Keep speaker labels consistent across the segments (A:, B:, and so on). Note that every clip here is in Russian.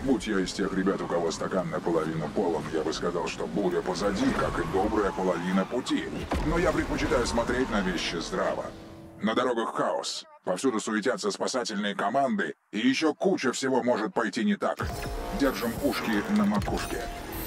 A: Будь я из тех ребят, у кого стакан наполовину полон, я бы сказал, что буря позади, как и добрая половина пути. Но я предпочитаю смотреть на вещи здраво. На дорогах хаос. Повсюду суетятся спасательные команды, и еще куча всего может пойти не так. Держим ушки на макушке.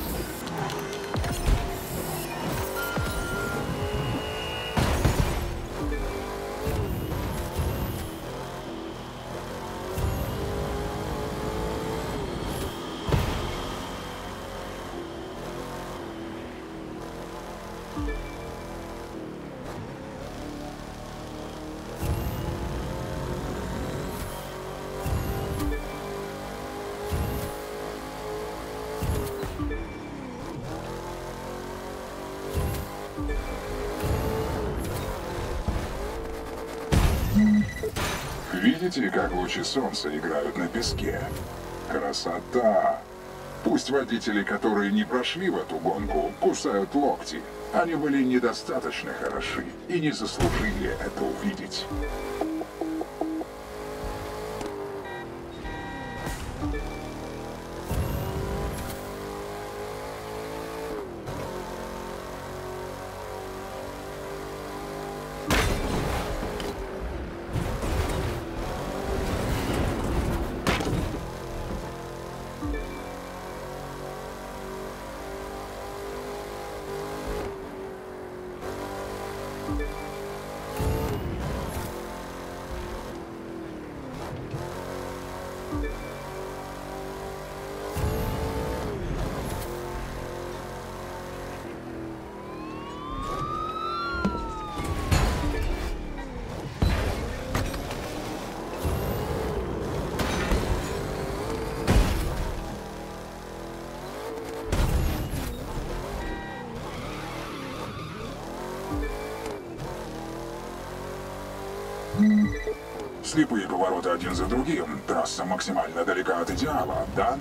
A: Видите, как лучи солнца играют на песке? Красота! Пусть водители, которые не прошли в эту гонку, кусают локти. Они были недостаточно хороши и не заслужили это увидеть. Слепые повороты один за другим. Трасса максимально далека от идеала, да?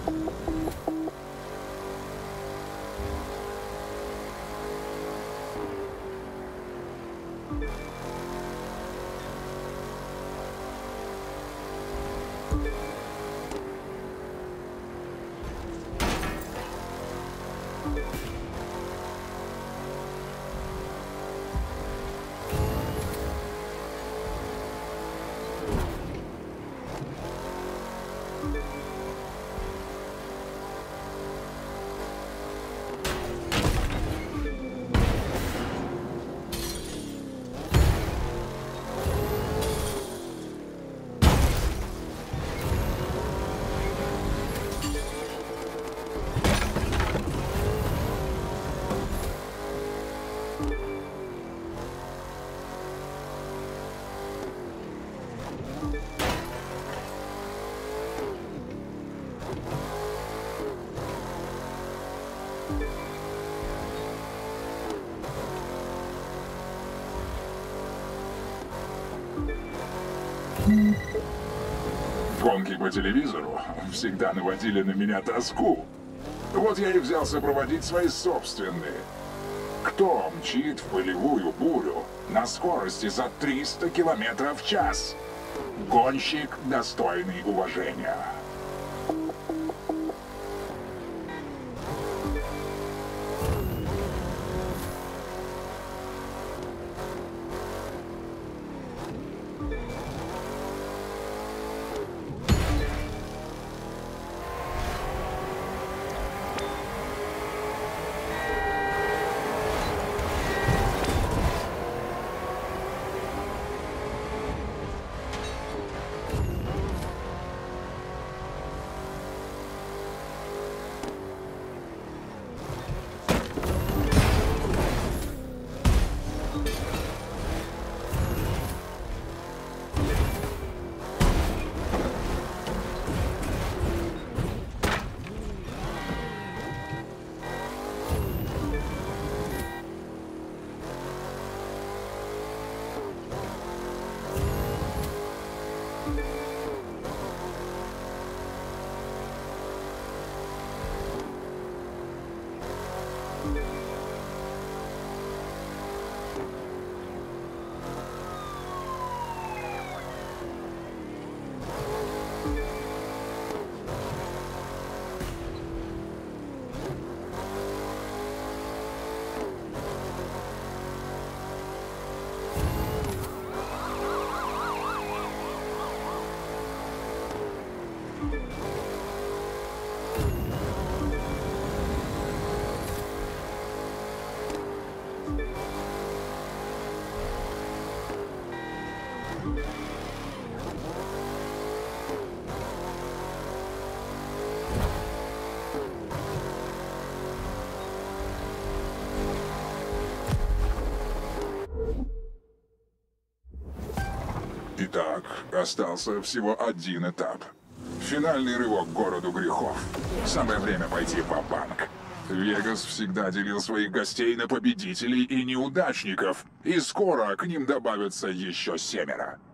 A: Гонки по телевизору всегда наводили на меня тоску. Вот я и взялся проводить свои собственные. Кто мчит в пылевую бурю на скорости за 300 километров в час? Гонщик, достойный уважения. Итак, остался всего один этап. Финальный рывок к городу грехов. Самое время пойти ва-банк. Вегас всегда делил своих гостей на победителей и неудачников, и скоро к ним добавятся еще 7.